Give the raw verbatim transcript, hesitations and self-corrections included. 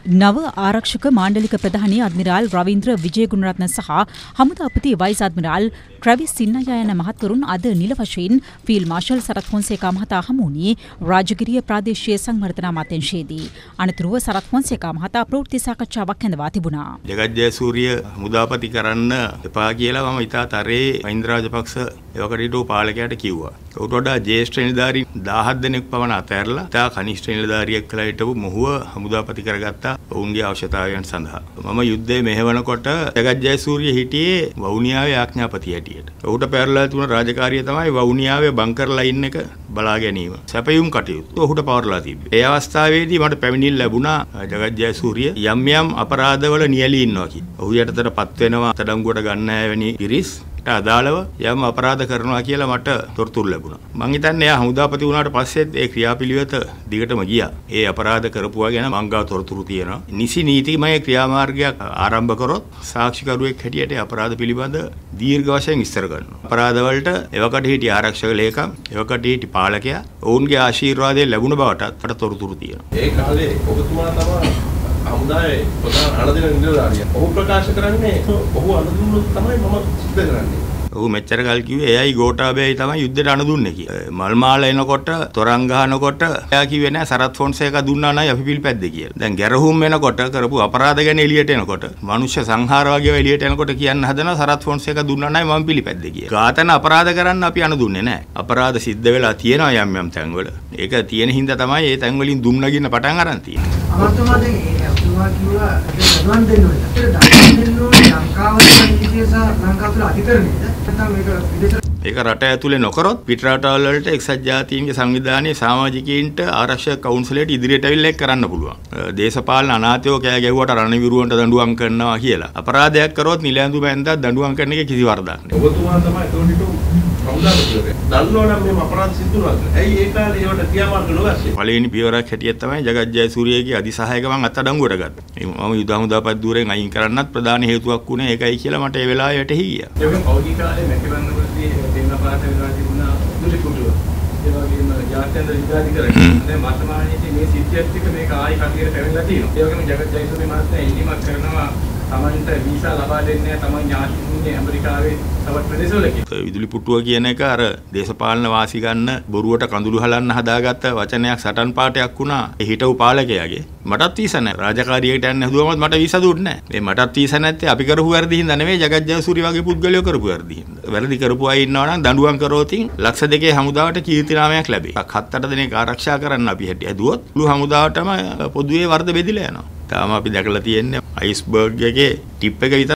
නව ආරක්ෂක මාණ්ඩලික ප්‍රධානී අද්මිරාල් රවීන්ද්‍ර විජේගුණරත්න සහ හමුදාපති වයිස් අද්මිරාල් ට්‍රැවිස් සින්නයා යන මහත්වරුන් අද නිල වශයෙන් ෆීල්ඩ් මාර්ෂල් සරත් ෆොන්සේකා මහතා හමු වුණේ රාජගිරිය ප්‍රාදේශීය සංවර්ධන අමාත්‍යාංශයේදී. අනතුරුව සරත් ෆොන්සේකා මහතා ප්‍රවෘත්ති සාකච්ඡාවක් හැඳවා තිබුණා. ජයසූරිය හමුදාපති කරන්න එපා කියලා මම ඉතා තරේ මහින්ද රාජපක්ෂ එවකට පාලකයාට කිව්වා. උට වඩා ජ්‍යෙෂ්ඨ නිලධාරීන් දහහක් දෙනෙක් පමණ අතහැරලා ඉතා කනිෂ්ඨ නිලධාරියෙක් කියලා හිටපු මොහුව හමුදාපති කරගත්තා ඔවුන්ගේ අවශ්‍යතාවයන් සඳහා. මම යුද්ධය මෙහෙවනකොට ජගත් ජයසූරිය හිටියේ වවුනියාවේ ආඥාපති හැටියට. ඔහුට පැරලා තිබුණ රාජකාරිය තමයි වවුනියාවේ බංකර් ලයින් එක බලා ගැනීම. සැපයුම් කටයුතු ඔහුට පවර්ලා තිබ්බේ. ඒ අවස්ථාවේදී මට පැමිණිල්ල ලැබුණා ජගත් ජයසූරිය යම් යම් අපරාධවල නියැලී ඉන්නවා කියලා. ඔහු යටතටපත් වෙනවා අත්අඩංගුවට ගන්න හැවැනි පිරිස් අදාළව යම් අපරාධ කරනවා කියලා මට තොරතුරු ලැබුණා. මං හිතන්නේ එයා හමුදාපති වුණාට පස්සෙත් ඒ ක්‍රියාපිළිවෙත දිගටම ගියා. ඒ අපරාධ කරපුවා ගැන මං ගාව තොරතුරු තියෙනවා. නිසි නීතිමය ක්‍රියාමාර්ගයක් ආරම්භ කරොත් සාක්ෂිකරුවෙක් හැටියට අපරාධ පිළිබඳ දීර්ඝ වශයෙන් විස්තර කරනවා. අපරාධ වලට එවකට හිටිය ආරක්ෂක ලේකම්, එවකට හිටි පාලකයා ඔවුන්ගේ ආශිර්වාදය ලැබුණ බවටත් මට තොරතුරු තියෙනවා. ඒ කාලේ ඔබතුමා තමයි හමුදායේ ප්‍රධාන අනදින නිලධාරියා. ඔහු ප්‍රකාශ කරන්නේ ඔහු අනදුන්නොත් තමයි මම සිද්ධ කරන්නේ. ඔහු මෙච්චර කල් කිව්වේ එයයි ගෝඨාභයයි තමයි යුද්ධයට අනදුන්නේ කියලා. මල් මාල එනකොට, තොරන් ගහනකොට එයා කිව්වේ නෑ සරත් ෆොන්සේකා දුන්නා නයි අපි පිළිපැද්දේ කියලා. දැන් ගැරහුම් වෙනකොට කරපු අපරාධ ගැන එළියට එනකොට, මනුෂ්‍ය සංහාර වගේ එළියට එනකොට කියන්න හදනවා සරත් ෆොන්සේකා දුන්නා නයි මම පිළිපැද්දේ කියලා. ඝාතන අපරාධ කරන්න අපි අනදුන්නේ නෑ. අපරාධ සිද්ධ වෙලා තියෙනවා යම් යම් තැන්වල. ඒක තියෙන හින්දා තමයි ඒ තැන් වලින් දුම් නගින්න පටන් අරන් තියෙන්නේ. අමතුමා දැන් ඒ අතුමා කිව්වා දඩුවම් දෙන්න ඕනේ. ඒක දඩුවම් දෙන්න ඕනේ ලංකාවේ නීතිය සහ ලංකාව තුළ අධිකරණයද? නැත්නම් මේක විදේශ ඒක රට ඇතුලේ නොකරොත් පිට රටවල් වලට එක්සත් ජාතීන්ගේ සංවිධානයේ සමාජිකයින්ට ආරක්ෂක කවුන්සිලයට ඉදිරියට ඇවිල්ලා ඒක කරන්න පුළුවන්. දේශපාලන අනාථයෝ කෑ ගැහුවට රණවිරුවන්ට දඬුවම් කරනවා කියලා. අපරාධයක් කරොත් නිල ඇඳුම ඇඳලා දඬුවම් කරන එකේ කිසි වරදක් නැහැ. ඔබතුමා තමයි තෝනිට කවුදාද දන්නවනම් මේ අපරාධ සිද්ධ වුණාද? ඇයි ඒ කාලේ ඒවට ක්‍රියාමාර්ග නොගත්තේ? පළවෙනි පියවරක් හැටියට තමයි ජගත් ජයසූරියගේ අධිසහායක මං අත්අඩංගුවට ගත්තා. මම යුද හමුදාපත් ධූරයෙන් අයින් කරන්නත් ප්‍රධාන හේතුවක් වුණේ ඒකයි කියලා මට ඒ වෙලාවේ වැටහි ගියා. ඒක පෞද්ගලික කාලේ මැතිවරණවලදී දෙන්න පාට වෙලා තිබුණා දුලි කුඩුව. ඒ වගේම ජාත්‍යන්තර විද්‍යාධිකරණය දැන් වර්තමානයේදී මේ සිද්ධියත් එක්ක මේක ආයි කටියට පැමිණලා තියෙනවා. ඒ වගේම ජගත් ජයසූරිය මහත්මයා ඉල්ලීමක් කරනවා තමන්ට වීසා ලබා දෙන්නේ තමන් ඥාතිතුන්ගේ ඇමරිකාවේ තවත් ප්‍රදේශවලකින්. විදුලි පුටුව කියන එක අර දේශපාලන වාසි ගන්න බොරුවට කඳුළු හලන්න හදාගත්ත වචනයක් සටන් පාඨයක් වුණා. ඒ හිටපු පාලකයාගේ මටත් වීසා නැහැ. රාජකාරියකට යන්න හදුවමත් මට වීසා දුන්නේ නැහැ. මේ මටත් වීසා නැත්තේ අපි කරපු වැරදි හින්දා නෙමෙයි ජගත් ජයසූරිය වගේ පුද්ගලයෝ කරපු වැරදි හින්දා. වැරදි කරපු අය ඉන්නවා නම් දඬුවම් කරෝතින් ලක්ෂ දෙකේ හමුදාවට කීර්තිනාමයක් ලැබේ. හත් අට දෙනෙක් ආරක්ෂා කරන්න අපි හැදුවොත් මුළු හමුදාවටම පොදුවේ වර්ධ බෙදිලා යනවා. තාම අපි දැකලා තියෙන්නේ අයිස්බර්ග් එකේ ටිප් එක විතර